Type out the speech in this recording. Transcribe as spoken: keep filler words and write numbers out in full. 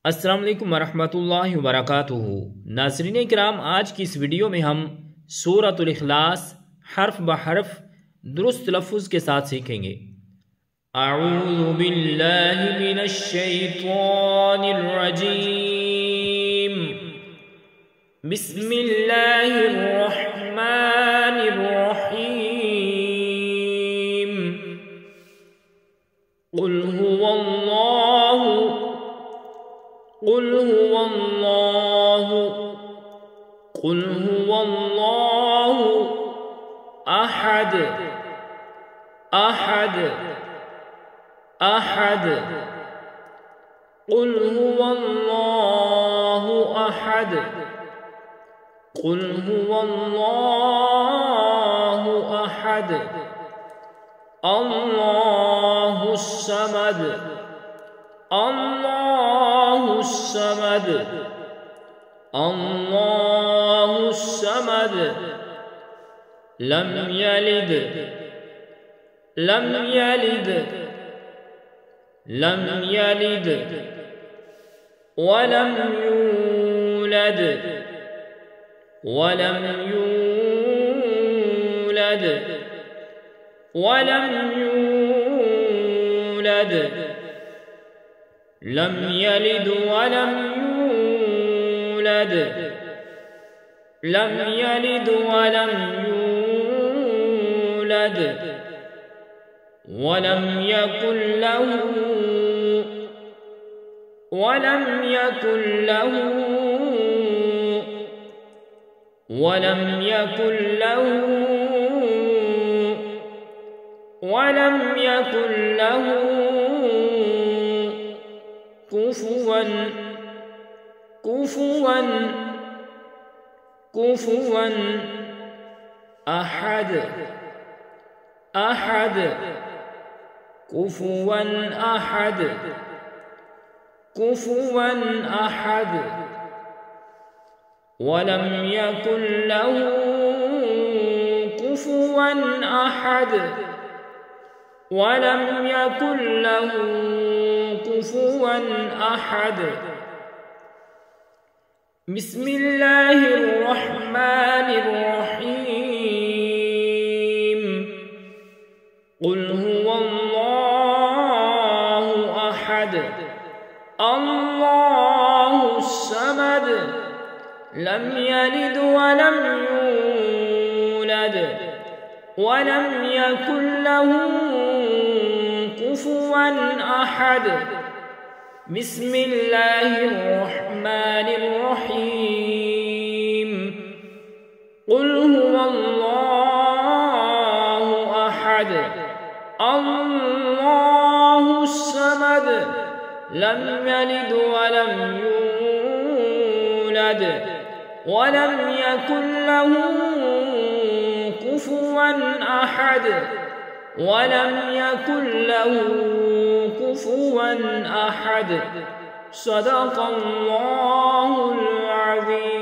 अस्सलाम वालेकुम वरहमतुल्लाहि वबरकातुहू। नाज़रीन किराम, आज की इस वीडियो में हम सूरतुल इखलास हर्फ ब हर्फ दुरुस्त लफ्ज़ के साथ सीखेंगे। अऊज़ु बिल्लाहि मिनश शैतानिर रजीम। बिस्मिल्लाहिर रहमानिर रहीम। कुल हुवल्लाहु कुल हुवल्लाहु कुल हुवल्लाहु अहद अहद अहद कुल हुवल्लाहु अहद कुल हुवल्लाहु अहद अल्लाहुस समद अल्लाहुस समद अल्लाहुस समद लम यलिद लम यलिद लम यलिद वलम यूलद वलम यूलद वलम यूलद लम यलिद वलम यूलद लम यलिद वलम यूलद वलम यकुल लहू वलम यकुल लहू वलम यकुल लहू वलम यकुल लहू कुफुवन कुफुवन कुफुवन अहद अहद कुफुवन अहद कुफुवन अहद वलम यकुल लहू कुफुवन अहद वलम यकुल लहू कुफुवन अहद। बिस्मिल्लाहिर रहमानिर रहीम। कुल हुवल्लाहु अहद अल्लाहुस समद लम यलिद वलम यूलद वलम यकुल लहू कुफुवन अहद। बिस्मिल्लाहिर रहमानिर रहीम। कुल हुवल्लाहु अहद अल्लाहुस समद लम यलिद वलम यूलद वलम यकुल लहू कुफुवन अहद वलम यकुल लहू कुफुवन अहद। सदक़ल्लाहुल अज़ीम।